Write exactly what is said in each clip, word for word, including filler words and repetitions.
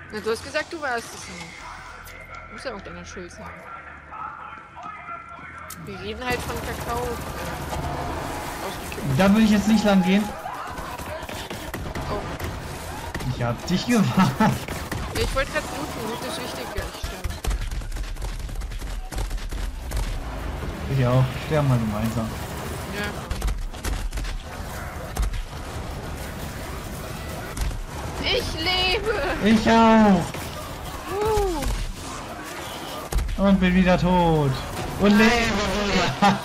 Na, du hast gesagt, du warst es nicht. Muss ja irgendeiner schuld sein. Wir reden halt von Kakao. Äh, ausgekippt. Da würde ich jetzt nicht lang gehen. Oh. Ich hab dich gewarnt. Ja, ich wollte gerade bluten. Blut ist wichtig, ja, ich sterbe. Ich auch. Sterben wir gemeinsam. Ja. Ich lebe! Ich auch. Uh. Und bin wieder tot. Und Nein. lebe wieder.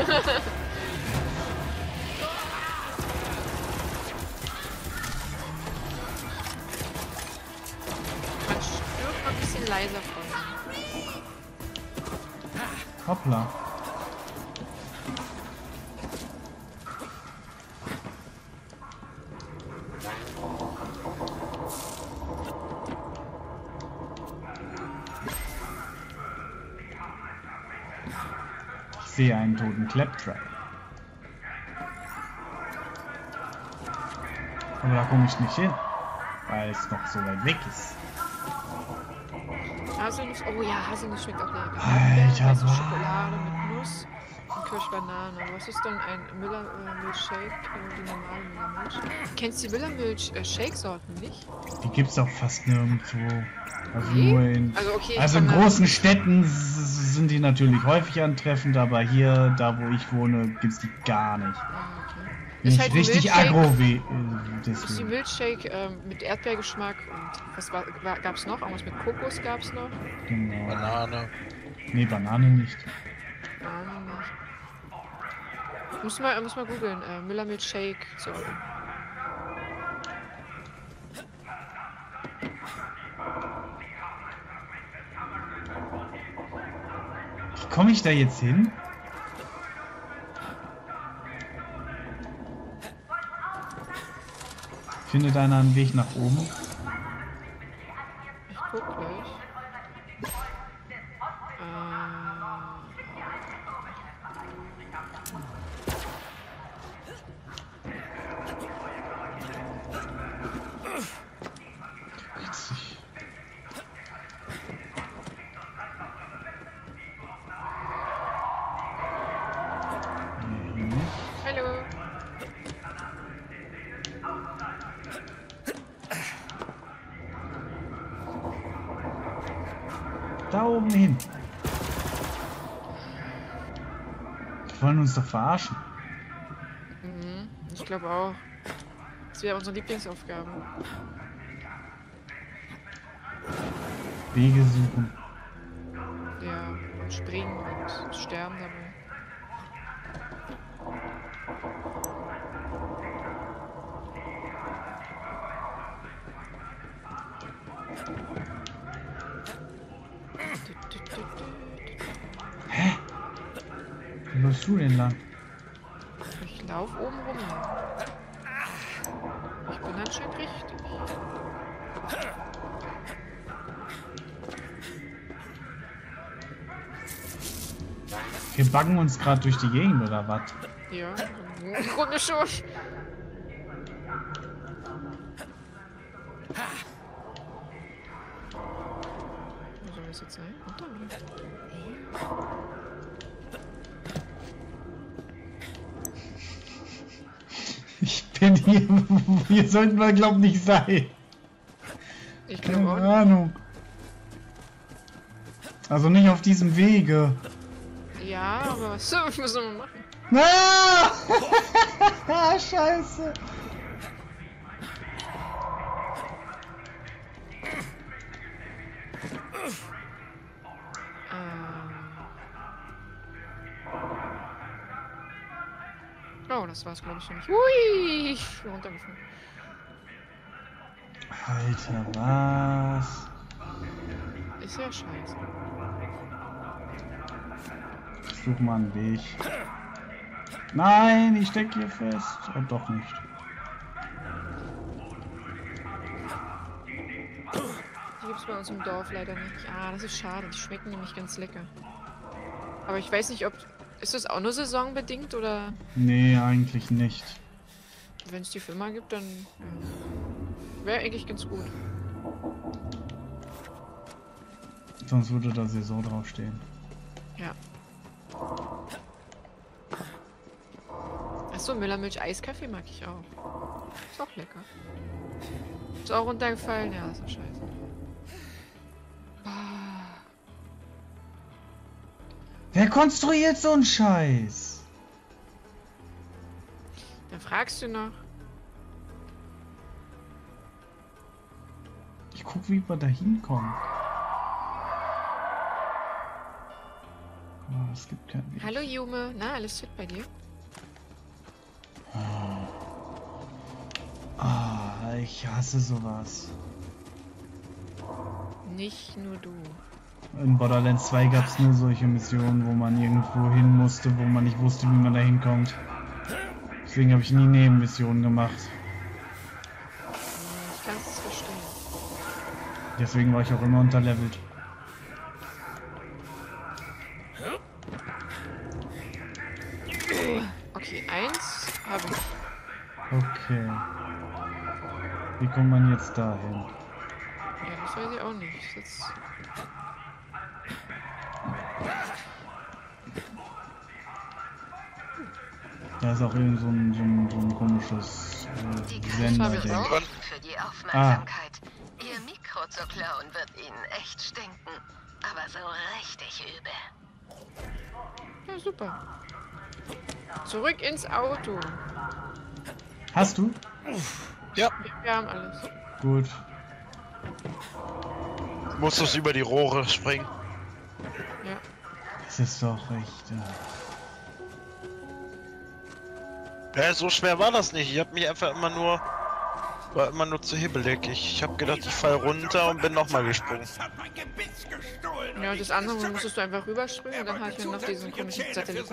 Man stirbt ein bisschen leiser von. Hoppla. Ich sehe einen toten Claptrap. Aber da komme ich nicht hin, weil es noch so weit weg ist. Haselnuss, oh ja, Haselnuss schmeckt auch lecker. Alter, Weiße was? Schokolade mit Nuss und Kirschbanane. Was ist denn ein Müllermilch-Shake? Äh, die normale Müllermilch? Kennst du die Müllermilch-Shake-Sorten nicht? Die gibt's auch fast nirgendwo. Also Nee? nur in, Also, okay, ich also in kann da- großen Städten s- sind die natürlich häufig antreffend, aber hier, da wo ich wohne, gibt's die gar nicht. Ah, okay. Bin Ist ich halt ein richtig Milchshake. aggro wie äh, Das ist die deswegen. Milchshake ähm, mit Erdbeergeschmack und was war, war, gab's noch? Irgendwas mit Kokos gab's noch? Genau. Banane. Nee, Banane nicht. Ahnung nicht. Muss mal, muss mal googeln. Äh, Müllermilch-Shake. So. Wie komme ich da jetzt hin? Findet einer einen Weg nach oben? Ich guck gleich. Witzig. Mhm. Hallo. Da oben hin. Die wollen uns doch verarschen. Mhm. Ich glaube auch. Das wäre unsere Lieblingsaufgabe. Wege suchen. Ja, und springen und sterben dabei. Hä? Wo läufst du denn lang? Ich laufe oben rum. Ich bin anscheinend richtig. Wir baggen uns gerade durch die Gegend oder was? Ja, im Grunde schon. Wo soll das jetzt sein? Unter mir. Ich bin hier. Hier sollten wir, glaub nicht sein. Ich Keine glaube auch. Ahnung. Also nicht auf diesem Wege. Ja, aber was soll, was soll man machen? Ah! Scheiße. Ähm. Oh, das war's, glaube ich, schon nicht. Hui! Ich bin runtergefallen. Alter, was? Ist ja scheiße. Ich suche mal einen Weg. Nein, ich stecke hier fest. Und doch nicht. Die gibt's bei uns im Dorf leider nicht. Ah, das ist schade. Die schmecken nämlich ganz lecker. Aber ich weiß nicht, ob... Ist das auch nur saisonbedingt oder... Nee, eigentlich nicht. Wenn es die Firma gibt, dann... Ja. Wäre eigentlich ganz gut. Sonst würde das ja so draufstehen. Ja. Achso, Müllermilch Eiskaffee mag ich auch. Ist auch lecker. Ist auch runtergefallen? Ja, ist doch scheiße. Ah. Wer konstruiert so einen Scheiß? Dann fragst du noch. Ich guck, wie wir da hinkommen. Oh, es gibt keinen Weg. Hallo Jume, na, alles fit bei dir? Ah, ich hasse sowas. Nicht nur du. In Borderlands zwei gab es nur solche Missionen, wo man irgendwo hin musste, wo man nicht wusste, wie man da hinkommt. Deswegen habe ich nie Nebenmissionen gemacht. Ich kann es verstehen. Deswegen war ich auch immer unterlevelt. Okay, eins habe ich. Okay. Wie kommt man jetzt dahin? Ja, das weiß ich auch nicht. Das ist jetzt... Da ist auch irgend so ein, so ein, so ein komisches äh, Sender. ich auch. Für die Aufmerksamkeit. Ihr Mikro zu klauen wird Ihnen echt stinken. Aber so richtig übel. Ja, super. Zurück ins Auto. Hast du? Ja, Wir haben alles. Gut. musst du über die Rohre springen. Ja. Das ist doch echt... Äh... Ja, so schwer war das nicht. Ich hab mich einfach immer nur... War immer nur zu hibbelig. Ich, ich hab gedacht, ich fall runter und bin nochmal gesprungen. Ja, und das andere musstest du einfach rüberspringen und dann hatte ich noch diesen komischen Satelliten.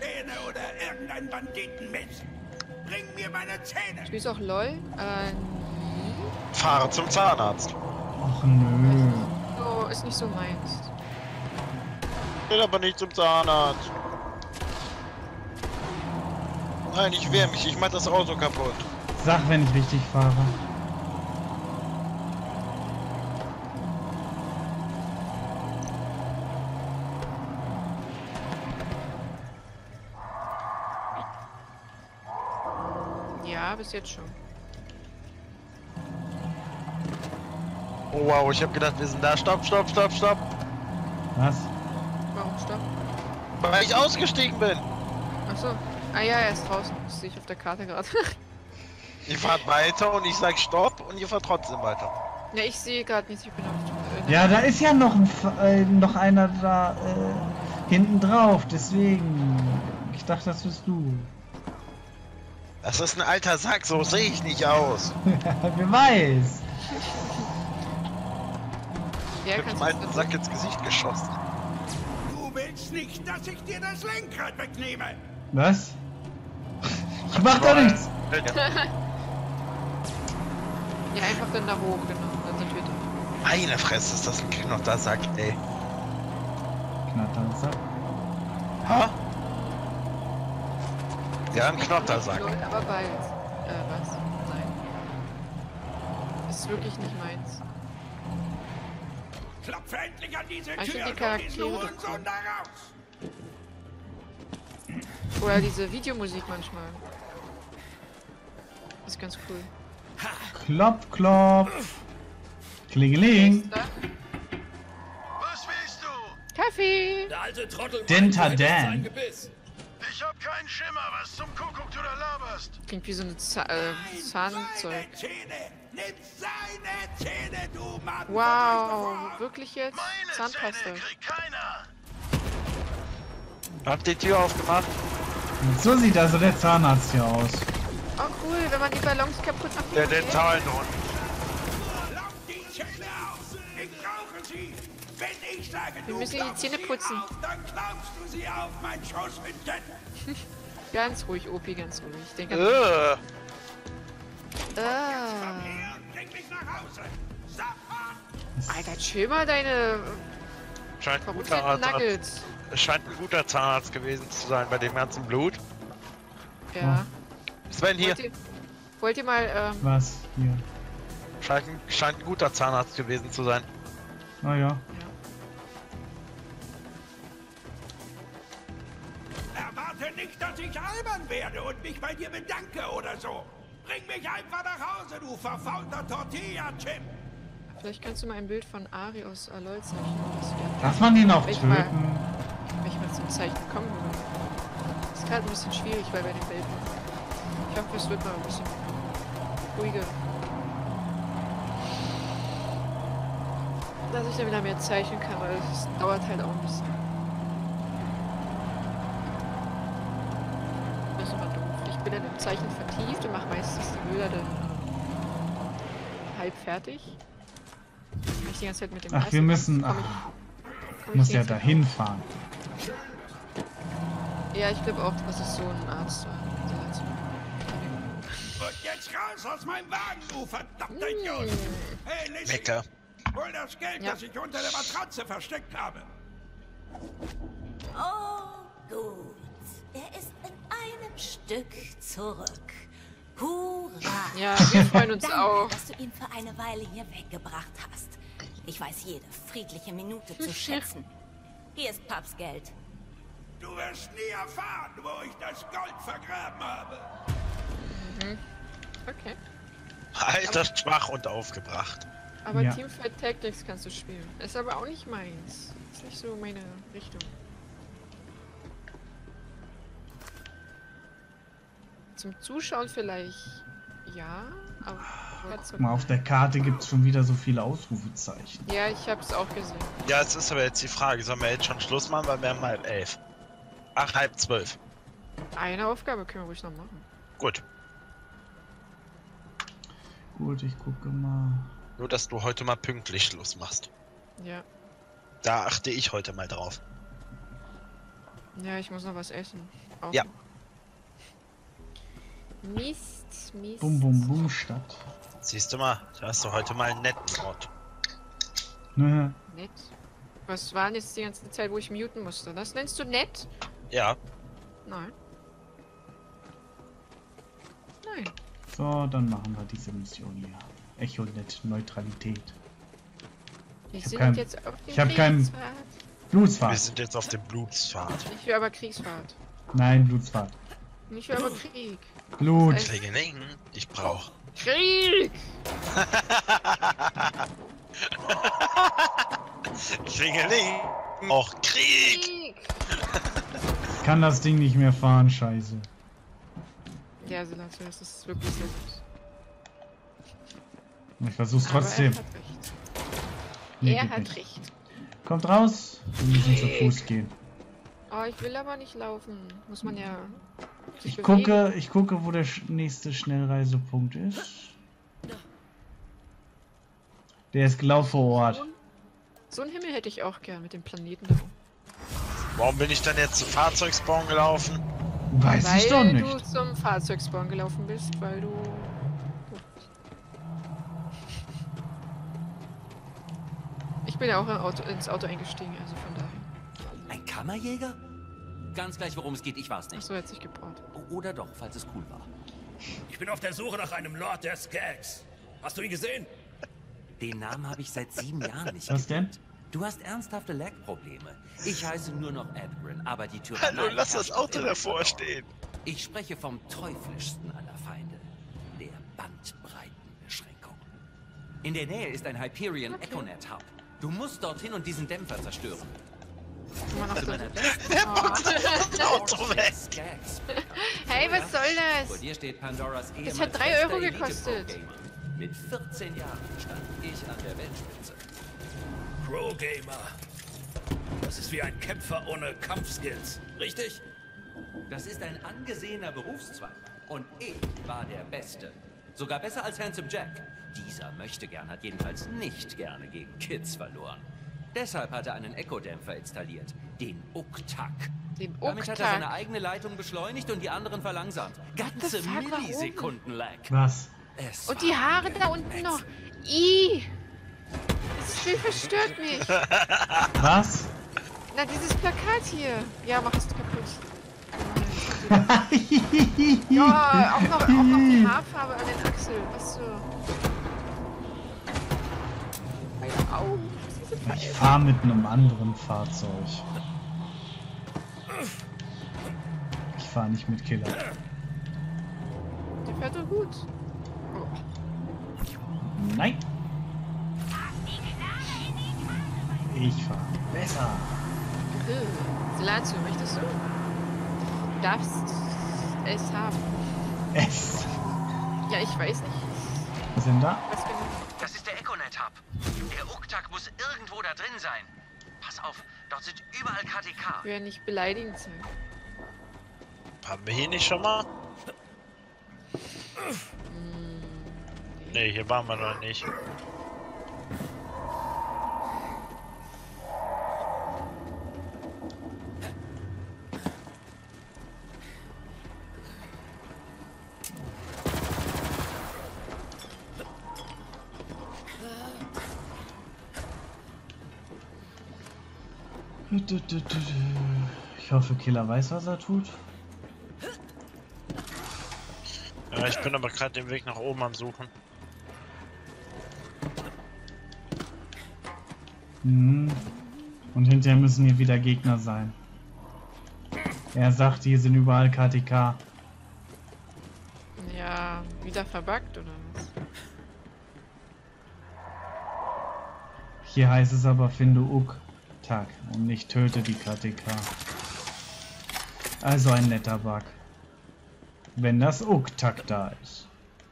Spielst du auch LOL? Äh, nie. Fahre zum Zahnarzt. Ach nö. So, ist nicht so meins. Will aber nicht zum Zahnarzt. Nein, ich wehr mich. Ich mach das Auto kaputt. Sag, wenn ich richtig fahre. Ja, bis jetzt schon. Oh wow, ich hab gedacht, wir sind da. Stopp, stopp, stopp, stopp. Was? Warum stopp? Weil ich ausgestiegen bin. Achso. Ah ja, er ist draußen. Das sehe ich auf der Karte gerade. Ihr fahrt weiter und ich sag Stopp und ihr fahrt trotzdem weiter. Ja, ich sehe gerade nichts. Ich bin auf Ja, da ist ja noch, ein, F- äh, noch einer da äh, hinten drauf, deswegen. Ich dachte, das bist du. Das ist ein alter Sack, so sehe ich nicht aus. Wer weiß. Ja, Ich hab kannst dem du alten Sack ins Gesicht geschossen. Du willst nicht, dass ich dir das Lenkrad wegnehme. Was? Ich mach doch nichts. Ja. Ja, einfach dann da hoch, genau. Dann sind wir da. Meine Fresse, ist das ein knotter Sack, ey. Knattersack. Ha? Ja, ein Knottersack. Lol, aber bald. Äh, was? Nein. Ist wirklich nicht meins. Klopfe endlich an diese Ich Tür find die und hol diesen Charaktere Hurensohn da raus. Oder diese Videomusik manchmal. Ist ganz cool. Klopp, klopp. Klingeling. Da. Was willst du? Kaffee! Der alte Trottel Denta meint, du hättest Dan. sein Gebiss. Ich hab keinen Schimmer, was zum Kuckuck du da laberst. Klingt wie so ein Za äh, Zahnzeug. Seine Zähne! Nimm seine Zähne, du Mann! Wow, wirklich jetzt? Meine Zahnpasta. Zähne kriegt keiner! Habt die Tür aufgemacht? So sieht also der Zahnarzt hier aus. Oh cool, wenn man die Ballons kaputt macht. Der kann man die- dentalen Hund. Lauf die Zähne aus! Ich brauche sie! Wenn ich sage, Wir du müssen die klappst Zähne sie putzen. Auf, dann klappst du sie auf mein Schoßhündchen! Ganz ruhig, Opi, ganz ruhig. Ich denke an... Äh, Ah. Hier, bring mich nach Hause! Sofort! Alter, chill mal deine scheint, ein guter verrückten Arzt, Nuggets. es scheint ein guter Zahnarzt gewesen zu sein bei dem ganzen Blut. Ja. Sven hier, Wollt ihr, wollt ihr mal, ähm, Was? Hier. scheint, ein- scheint ein guter Zahnarzt gewesen zu sein. Ah ja. ich albern werde und mich bei dir bedanke oder so. Bring mich einfach nach Hause, du verfaulter Tortilla-Chip. Vielleicht kannst du mal ein Bild von Ari aus Aloy zeichnen. Das wär- Darf man ihn auch Wenn ich töten? mal- Wenn ich mal zum Zeichnen kommen würde. Das ist gerade ein bisschen schwierig, weil bei den Welpen. Ich hoffe, es wird mal ein bisschen ruhiger. Dass ich dann wieder mehr zeichnen kann, weil es dauert halt auch ein bisschen. Das ist immer doof. Ich bin dann im Zeichnen vertieft und mache meistens die Bilder dann halb fertig. Weil ich die ganze Zeit mit dem Ach, Eis wir und müssen. dann Ach, komm ich- komm ich muss ich ja nicht dahin fahren. Ja, ich glaube auch, dass es so ein Arzt war. der dazu- Und jetzt raus aus meinem Wagen, du verdammter Idiot. Hey, Lizzie, Mecker. hol das Geld, Ja. das ich unter der Matratze versteckt habe. Oh, gut. Er ist in einem Stück zurück. Hurra! Ja, wir freuen uns Danke, auch. dass du ihn für eine Weile hier weggebracht hast. Ich weiß jede friedliche Minute zu schätzen. Hier ist Paps Geld. Du wirst nie erfahren, wo ich das Gold vergraben habe. Okay. Alter, schwach und aufgebracht. Aber Ja. Teamfight Tactics kannst du spielen. Ist aber auch nicht meins. Ist nicht so meine Richtung. Zum Zuschauen vielleicht ja, aber Guck mal, auf der Karte gibt es schon wieder so viele Ausrufezeichen. ja, ich hab's auch gesehen. Ja, es ist aber jetzt die Frage, sollen wir jetzt schon Schluss machen, weil wir haben halb elf. Ach, halb zwölf. Eine Aufgabe können wir ruhig noch machen. Gut. Gut, ich gucke mal. Nur, dass du heute mal pünktlich Schluss machst. Ja. Da achte ich heute mal drauf. Ja, ich muss noch was essen. Auch. Ja. Mist, Mist. Bum Bum Bum Stadt. Siehst du mal, da hast du heute mal einen netten Ort. Ne, Nett. Was war denn jetzt die ganze Zeit, wo ich muten musste? Das nennst du nett? Ja, Nein. Nein. so, dann machen wir diese Mission hier. Echonet Neutralität. Wir hab sind kein- jetzt auf dem ich hab kein- Kriegsfahrt. wir Blutsfahrt. sind jetzt auf dem Blutsfahrt. Ich will aber Kriegsfahrt. Nein, Blutsfahrt. Ich will aber Krieg. Blut. Das heißt- Klingeling, ich brauch. Krieg! Klingeling, auch Krieg. Krieg! Ich kann das Ding nicht mehr fahren, scheiße. Ja, Selassie, das ist wirklich sehr gut. Ich versuch's Aber trotzdem. er hat recht. Nee, er geht hat nicht. recht. Kommt raus. Wir müssen zu Fuß gehen. Oh, ich will aber nicht laufen. Muss man ja. sich Ich bewegen. gucke, ich gucke, wo der sch- nächste Schnellreisepunkt ist. Der ist genau vor Ort. So einen Himmel hätte ich auch gern mit dem Planeten da. Warum bin ich dann jetzt zu Fahrzeugspawn gelaufen? Weiß Weil ich doch du nicht. zum Fahrzeugspawn gelaufen bist, weil du. Ich bin ja auch im Auto, ins Auto eingestiegen, also von daher. Ein Kammerjäger? Ganz gleich, worum es geht, ich weiß nicht. Achso, hat sich gebraut. Oder doch, falls es cool war. Ich bin auf der Suche nach einem Lord der Skags. Hast du ihn gesehen? Den Namen habe ich seit sieben Jahren nicht Was denn? gehört. Du hast ernsthafte Lag-Probleme. Ich heiße nur noch Edgren, aber die Tür. Hallo, lass das Auto davor stehen. Ich spreche vom teuflischsten aller Feinde, der Bandbreitenbeschränkung. In der Nähe ist ein Hyperion Okay. Echonet Hub. Du musst dorthin und diesen Dämpfer zerstören. Immer noch Zu so. meiner besten Das Auto weg. Skags. Hey, was soll Vor das? dir steht Pandoras ehemals hat drei bester Euro Elite gekostet. Pro Gamer. Mit vierzehn Jahren stand ich an der Weltspitze. Pro Gamer. Das ist wie ein Kämpfer ohne Kampfskills, richtig? Das ist ein angesehener Berufszweig. Und ich war der Beste. Sogar besser als Handsome Jack. Dieser Möchtegern hat jedenfalls nicht gerne gegen Kids verloren. Deshalb hat er einen Echo-Dämpfer installiert. Den Uktak. Den Damit hat er seine Uktak. eigene Leitung beschleunigt und die anderen verlangsamt. Ganze fuck, warum? Millisekunden-Lag. Was? Es Und die Haare da unten noch. Ih! Das Bild verstört mich. Was? Na, dieses Plakat hier. Ja, mach es kaputt. Ja, auch noch, auch noch die Haarfarbe an den Achseln. Was so? Meine Augen. Was ist Ich das? fahre mit einem anderen Fahrzeug. Ich fahr nicht mit Killer. Der fährt doch gut. Oh. Nein. Ich fahr besser. Okay. Lazio, möchtest du? Du darfst es haben. Es. Ja, ich weiß nicht. Was ist denn da? Was genau? Das ist der Econet-Hub. Der Uktak muss irgendwo da drin sein. Pass auf, dort sind überall K T K. Ich will ja nicht beleidigend sein. Haben wir hier nicht schon mal? Hm, Nee, hier waren wir noch nicht. Ich hoffe, Killer weiß, was er tut. Ja, ich bin aber gerade den Weg nach oben am Suchen. Mhm. Und hinterher müssen hier wieder Gegner sein. Er sagt, hier sind überall K T K. ja, wieder verbuggt oder was? Hier heißt es aber, finde Uktak und nicht töte die K T K. Also ein netter Bug. Wenn das Uktak da ist.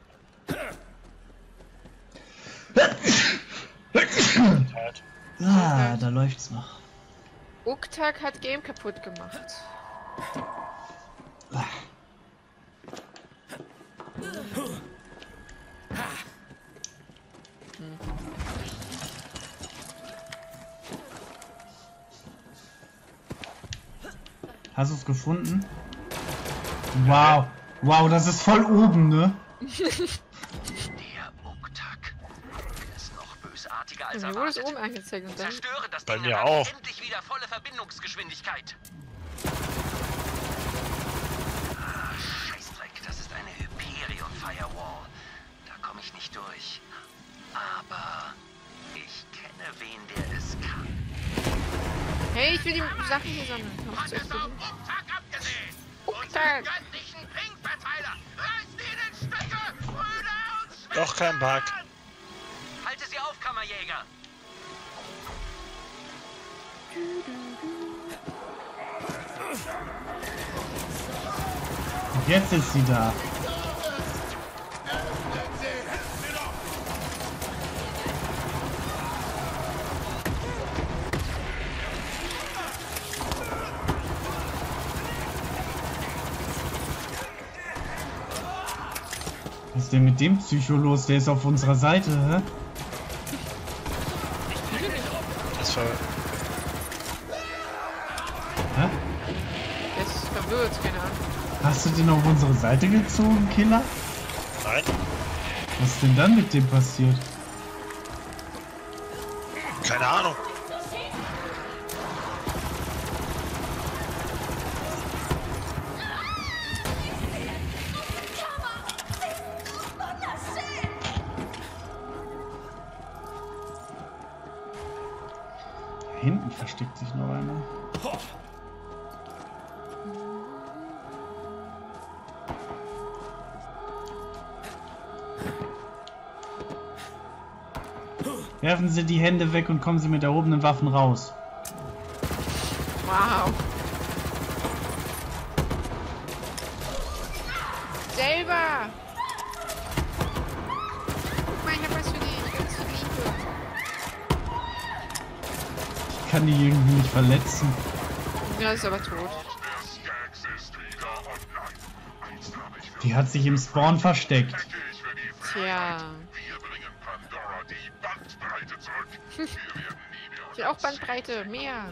Ah, da läuft's noch. Uktak hat Game kaputt gemacht. Hast du es gefunden? Wow. Wow, das ist voll oben, ne? Der Uktak ist noch bösartiger als Mir wurde es erwartet. oben angezeigt und dann... Zerstöre das Bei Ding mir und dann auch. endlich wieder volle Verbindungsgeschwindigkeit. Ah, Scheißdreck, das ist eine Hyperion Firewall. Da komme ich nicht durch. Aber ich kenne wen, der es kann. Hey, ich will die Sachen hier sammeln. Komm, zu explodieren. Uktak abgesehen! Uktak! Göttlichen Ping-Verteiler! Reißt ihn in Stücke! Brüder und Schwestern! Doch kein Bug. Halte sie auf, Kammerjäger! Jetzt ist sie da. Was ist denn mit dem Psycho los? Der ist auf unserer Seite, hä? Das war. Hä? Der ist verwirrt, keine Ahnung. Hast du den auf unsere Seite gezogen, Killer? Nein, Was ist denn dann mit dem passiert? keine Ahnung. Hinten versteckt sich noch einer. Werfen Sie die Hände weg und kommen Sie mit erhobenen Waffen raus. Wow. Selber! Guck mal, ich hab was für dich. Ganz viel Liebe. Ich kann die irgendwie nicht verletzen. Ja, ist aber tot. Die hat sich im Spawn versteckt. Tja. Ich will auch Bandbreite. Mehr.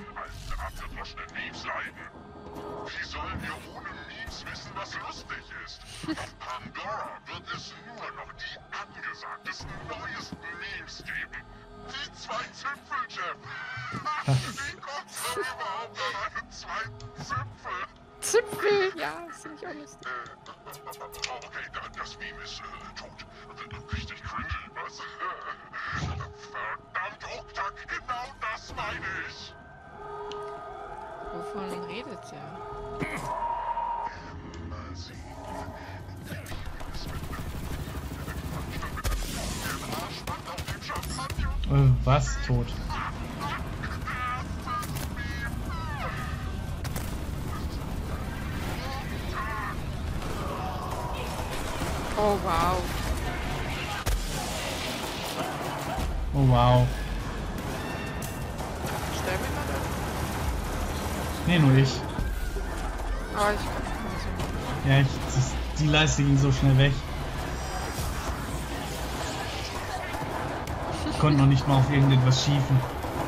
Wie sollen wir ohne Memes wissen, was lustig ist? Auf Pandora wird es nur noch die angesagtesten, neuesten Memes geben. Die zwei Zipfel, Jeff. Wie kommt es überhaupt an einen zweiten Zipfel? Zipfel. Ja, das finde ich auch lustig. Äh, okay, da- das Meme ist äh, tot. Richtig cringy, was? Verdammt, Uktak, genau das meine ich. Wovon redet der? Äh, was? Tot. Oh, wow. Oh wow. Sterben wir mal Nee, nur ich. da? Oh, ich kann nicht so. Ja, ich, das, die Leiste ging so schnell weg. Ich konnte noch nicht mal auf irgendetwas schiefen.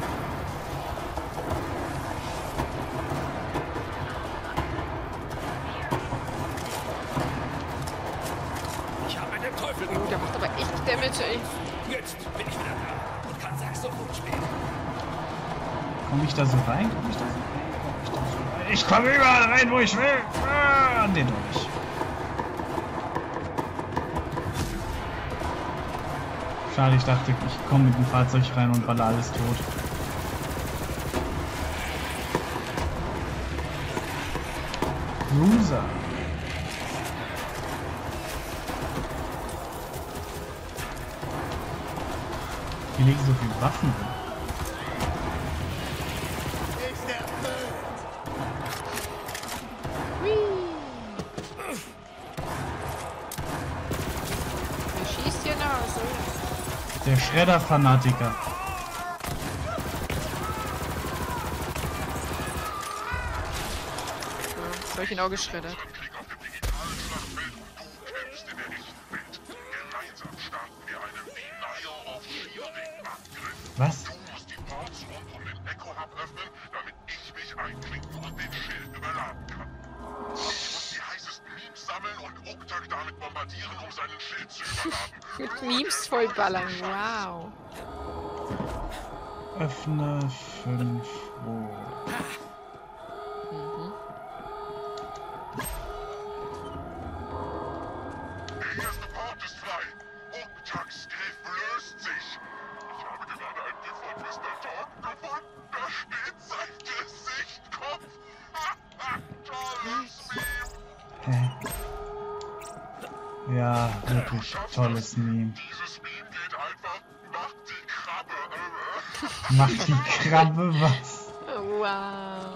Ich habe den Teufel Oh, der macht aber echt Damage, ey. Jetzt bin ich wieder da und kann Saxophon spielen. Komm ich da so rein? Komm ich da so rein? Komm ich da so rein? Ich komme überall rein, wo ich will. Ah, nee, doch nicht. Schade, ich dachte, ich komme mit dem Fahrzeug rein und baller alles tot. Loser. Hier liegen so viele Waffen rum. Wer schießt hier nach? So. Der Schredder-Fanatiker. So, jetzt habe ich ihn auch geschreddert. Krieg auf dem digitalen Schlachtfeld und du kämpfst in der echten Welt. Gemeinsam starten wir einen Denial of Shielding-Angriff. Was? Du musst die Ports rund um den Echo-Hub öffnen, damit ich mich einklinken und den Schild überladen kann. Ich muss die heißesten Memes sammeln und Uktak damit bombardieren, um seinen Schild zu überladen. Mit Memes vollballern, wow. Öffne fünf Uhr. Der erste Port ist frei. Uktaks Griff löst sich. Ich habe gerade ein GIF von Mister Talk gefunden. Da steht sein Gesichtkopf. Tolles Meme. Hä? Ja, wirklich tolles Meme. Dieses Meme geht einfach, macht die Krabbe. Macht die Krabbe was? Oh, wow.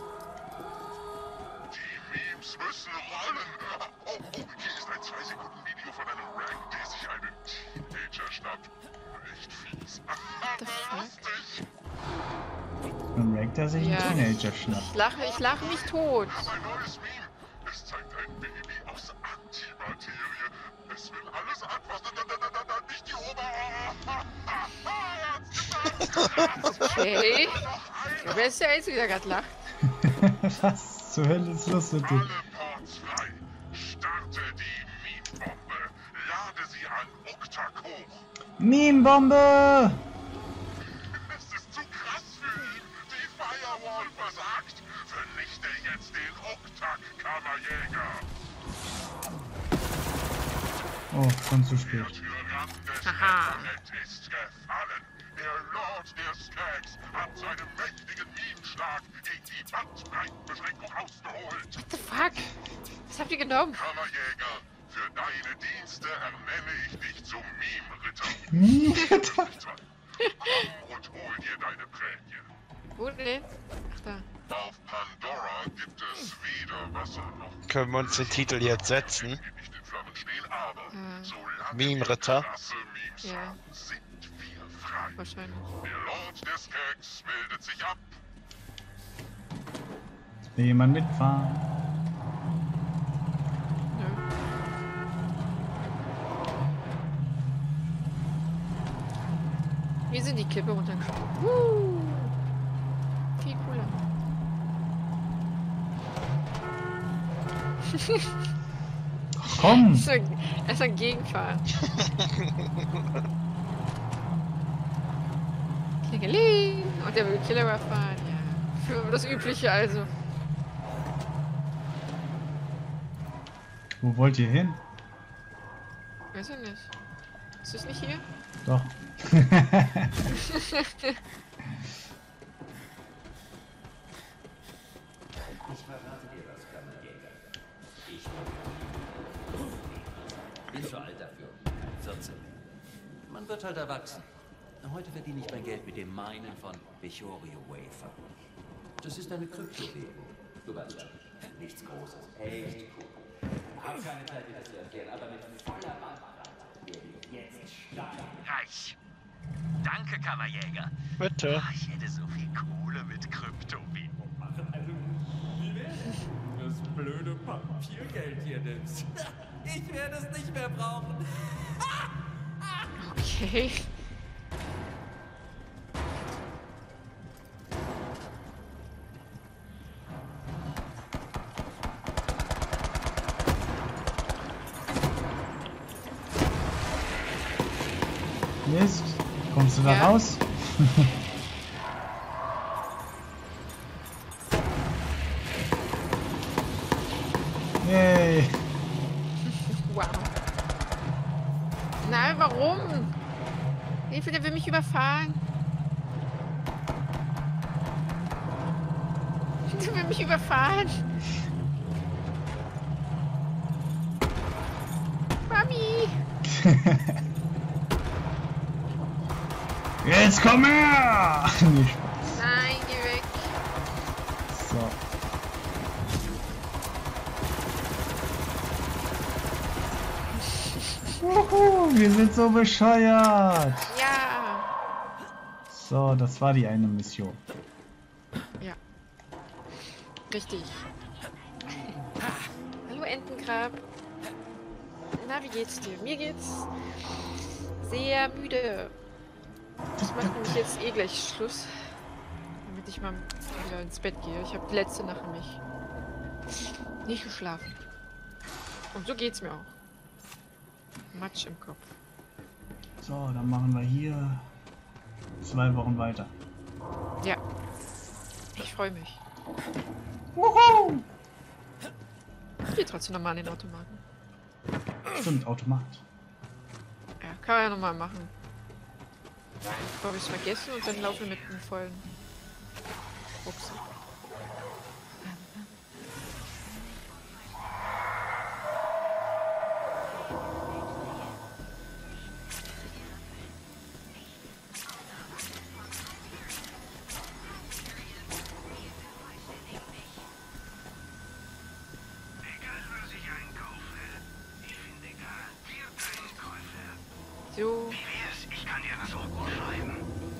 Die Memes müssen rollen. Oh, oh, hier ist ein zwei Sekunden Video von einem Rank, der sich einen Teenager schnappt. Echt fies. the fuck? Lustig. Ein Rank, der sich Ja. einen Teenager schnappt. Ich lache, ich lache mich tot. Ich habe ein neues Meme. Es zeigt ein Baby aus Antimaterie. Es will alles anfassen. Da, da, da, da, da, nicht die Ober... Okay. Wer ist der Einzige, der gerade lacht? Was zur Hölle ist los mit dir? Alle Ports frei. Starte die Meme-Bombe. Lade sie an Uktak hoch. Meme-Bombe! Es ist zu krass für ihn. Die Firewall versagt. Vernichte jetzt den Uktak-Kammerjäger. Oh, schon zu spät. Der Tyrann des Haha. Internet ist gefallen. Der Lord der Skags hat seinen mächtigen Minenschlag gegen die Bandbreitenbeschränkung ausgeholt. What the fuck? Was habt ihr genommen? Kammerjäger, für deine Dienste ernenne ich dich zum Meme-Ritter. Meme-Ritter? Komm und hol dir deine Prämie. Wo denn? Ach, da. Auf Pandora gibt es weder Wasser noch Können wir uns den Titel jetzt setzen? die nicht in Flammen stehen, aber Ja. solange Meme-Ritter. wir krasse Memes Ja. haben, sind wir frei. Wahrscheinlich. Der Lord der Skags meldet sich ab. Will jemand mitfahren? Nö. Wir sind die Klippe runtergesprungen. Woo! Viel cooler. Komm! Erstmal erstmal gegenfahren. Klingeling! Und der will Killer fahren, ja. Für das Übliche also. Wo wollt ihr hin? Weiß ich nicht. Ist das nicht hier? Doch. Ich verrate dir was, Kammerjäger. Ich bin zu alt dafür. vierzehn. Man wird halt erwachsen. Heute verdiene ich mein Geld mit dem Minen von Bechorio Wafer. Das ist eine Kryptowährung. Du weißt schon, nichts Großes. Echt cool. Hab keine Zeit, dir das zu erklären, aber mit voller Bandbreite werde ich jetzt steil. Reich. Danke, Kammerjäger. Bitte. Ah, ich hätte so viel Kohle mit Kryptowährung machen. Also, wie wäre das blöde Papiergeld hier nimmst? Ich werde es nicht mehr brauchen. Okay. Mist. Kommst du da Ja. raus? Yay. Wow. Nein, warum? Hilfe, der will mich überfahren. Der will mich überfahren. Mami. Jetzt komm her! Nee, Spaß. Nein, geh weg. So. Wuhu, wir sind so bescheuert. Ja. So, das war die eine Mission. Ja. Richtig. Hallo Entengrab. Na, wie geht's dir? Mir geht's sehr müde. Ich mache nämlich jetzt eh gleich Schluss, damit ich mal wieder ins Bett gehe. Ich habe die letzte Nacht nämlich nicht geschlafen. Und so geht's mir auch. Matsch im Kopf. So, dann machen wir hier zwei Wochen weiter. Ja. Ich freue mich. Wuhu! Ich gehe trotzdem nochmal an den Automaten. Stimmt, Automat. Ja, kann man ja nochmal machen. Bevor ich es vergesse und dann laufe ich mit einem vollen Rucksack. So. Ich kann dir das auch gut schreiben.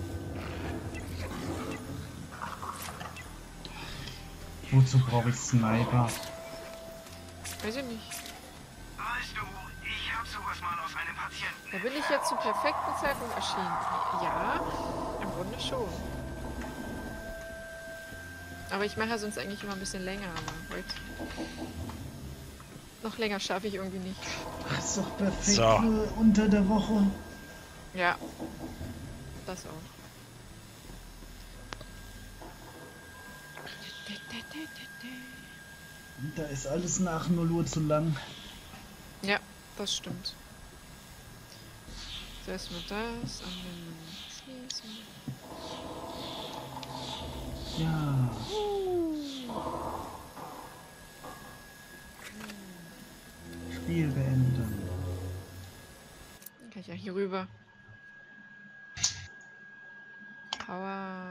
Wozu brauche ich Sniper? Weiß ich nicht. Weißt du, ich habe sowas mal aus einem Patienten. Da bin ich jetzt zur perfekten Zeitpunkt erschienen. Ja, im Grunde schon. Aber ich mache ja sonst eigentlich immer ein bisschen länger, aber heute... Noch länger schaffe ich irgendwie nicht. Das ist doch perfekt So. nur unter der Woche. Ja. Das auch. Und da ist alles nach null Uhr zu lang. Ja, das stimmt. So, erstmal das, anwenden, schließen. Ja. Spiel beenden. Dann kann ich ja hier rüber. Power.